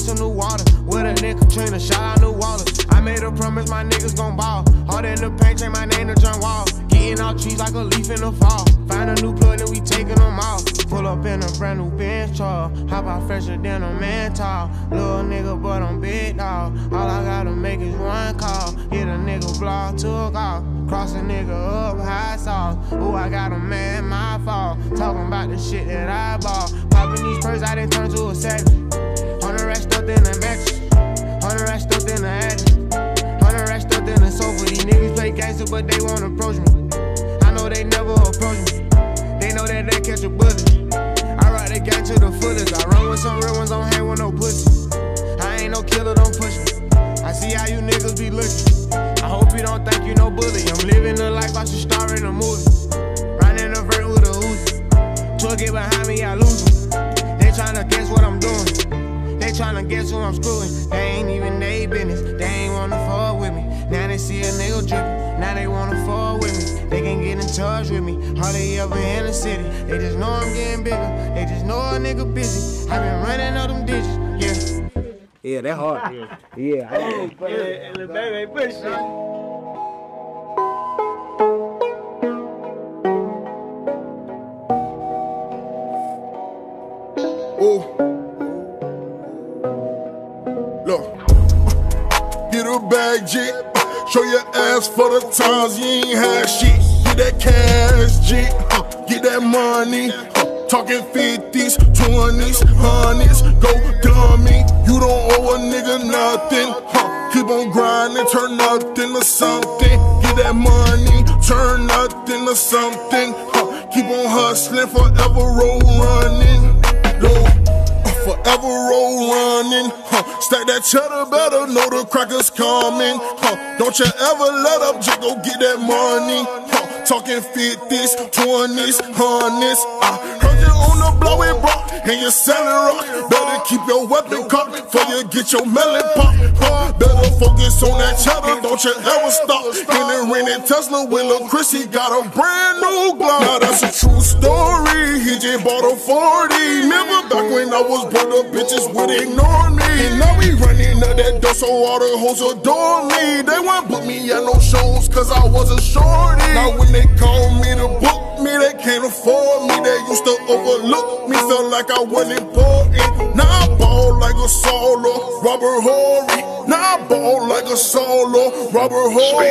some new water. With a nigga Katrina, shout out New Water. I made a promise my niggas gon' ball. Hard in the paint, change my name to John Wall. Getting out trees like a leaf in the fall. Find a new plug, then we taking them off. Pull up in a brand new Benz truck. Hop out fresher than a man tall. Little nigga, but I'm big dog. All I gotta make is one call. Hit a nigga block, took off. Cross a nigga up, high sauce. Ooh, I got a man, my fault. Talking about the shit that I bought. Popping these purses, I done turn to a savage. 100 racks stuffed in the mattress. 100 racks stuffed in the attic. 100 racks stuffed in the sofa. These niggas play gangster, but they won't approach me. I know they never approach me. They know that they catch a bullet. I rock the gang to the fullest. I run with some real ones, don't hang with no pussy. I ain't no killer, don't push me. I see how you niggas be looking. I hope you don't think you no bully. I'm living the life I should star in a movie. Riding in a vert with a Uzi. Twirl get behind me, I lose them. They tryna guess what I'm doing. They tryna guess who I'm screwing. They ain't even they business. They ain't wanna fuck with me. Now they see a nigga drippin'. Now they wanna fuck with me. They can get in touch with me. Hardly ever in the city. They just know I'm getting bigger. They just know a nigga busy. I been running up them digits. Yeah. Yeah, that hard. Yeah. Yeah, little baby, push it. Oh, look, get a bag, G. Show your ass for the times you ain't had shit. Get that cash, G. Get that money. Talking 50s, 20s, 100s, go dummy. You don't owe a nigga nothing. Keep on grinding, turn nothing to something. Get that money, turn nothing to something. Keep on hustling, forever roll running. Forever roll running. Stack that cheddar, better know the crackers coming. Don't you ever let up, just go get that money. Talking 50s, 20s, 100s. I heard you on the blow it rock, and you're selling rock. Better keep your weapon cocked before you get your melon pop. Better focus on that cheddar, don't you ever stop. In the rented Tesla with Lil' Chris, he got a brand new Glock. Now that's a true story, he just bought a 40. Remember back when I was broke, the bitches would ignore me. And now we running up that door so all the hoes adore me. They won't book me at no shows cause I was a shorty. Now when they call me to book me, they can't afford me. They used to overlook me, felt like I wasn't important. Now I ball like a solo, Robert Horry. Now I ball like a solo, Robert Horry.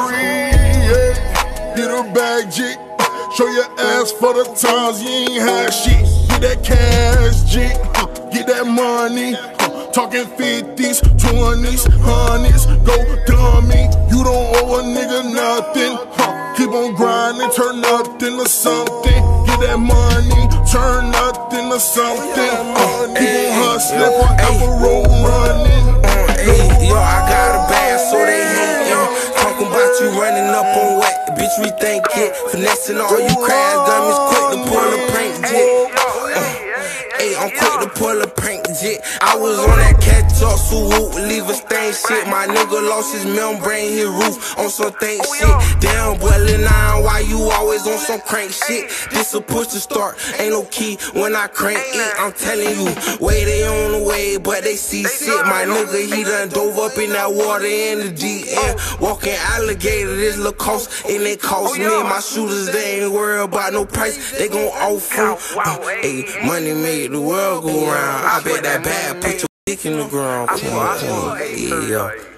Yeah. Get a bag, G. Show your ass for the times you ain't had shit. Get that cash, G. Get that money. Talking 50s, 20s, 100s, go dummy. You don't owe a nigga nothing. Keep on grinding, turn nothing to something. Get that money, turn nothing to something. Keep on hustling, forever roll running. Yo, I got a bag, so they hate yo. Talking about you running up on what? Bitch, we think it. Finessing all you crash dummies, quick to pull a prank jet. I'm quick to pull a prank jet. I was on that catch up, so whoop, leave a stain shit. My nigga lost his membrane, his roof on some thing shit. Damn, boy, Lil' Nine, why you always on some crank shit? This a push to start, ain't no key when I crank it. I'm telling you, way they on the way, but they see shit. My nigga, he done dove up in that water in the DM. Walking alligator, this little cost, and it cost me. My shooters, they ain't worried about no price, they gon' offer. Money made the world go round. I bet that bad put your dick in the ground. Yeah.